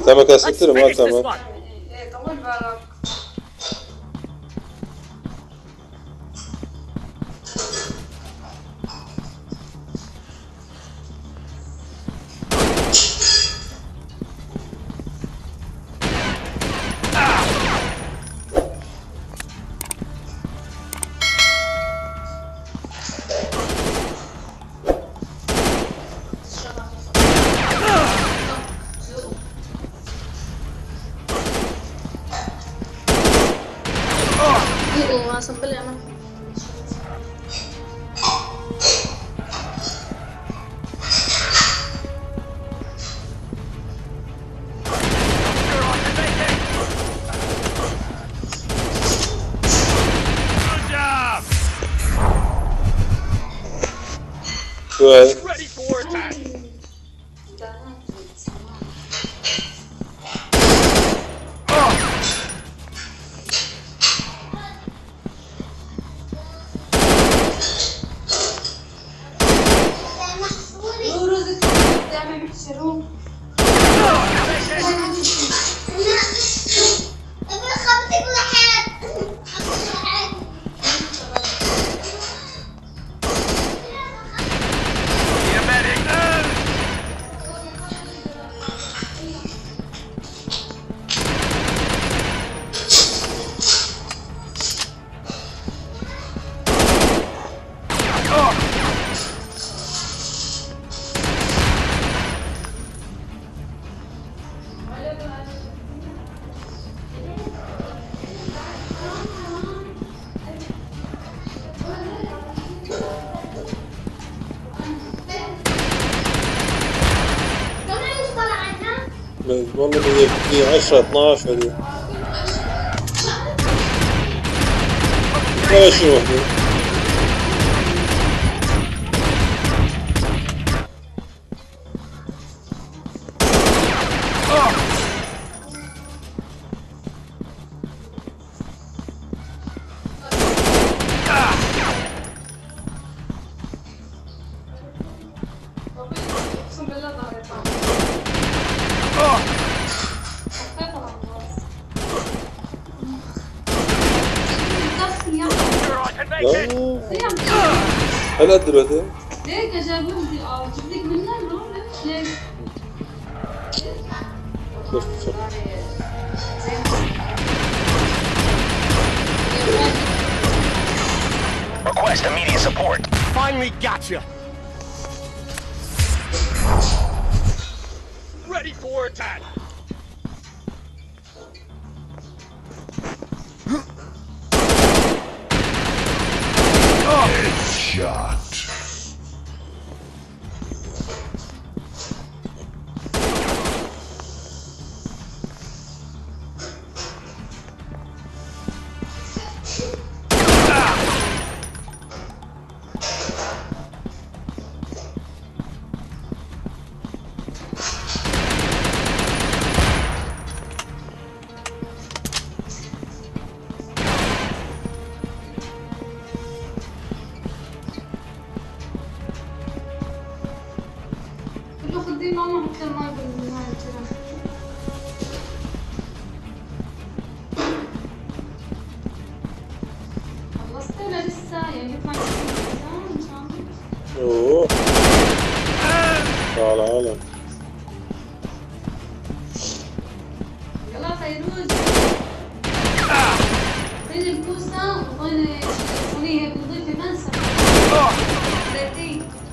ما كسرت له ما تمام. ايه طول بالك. Sampai ya mah. Good. Ready for attack. والله هي 10 12 هذي. ولا شيء وحده. هلا دلوقتي ليك جابوهم دي جبتك منها ليك Request immediate support. Finally got you. Ready for attack. Headshot. دي ماما حتى ما بالنهاية كذا. خلصت ولا لسه؟ يعني بيطلع ان شاء الله. اوه تعال عالم. يلا فيروز. بين الكوسة وبين الصينية هيك نضيفة منسف. زيتين.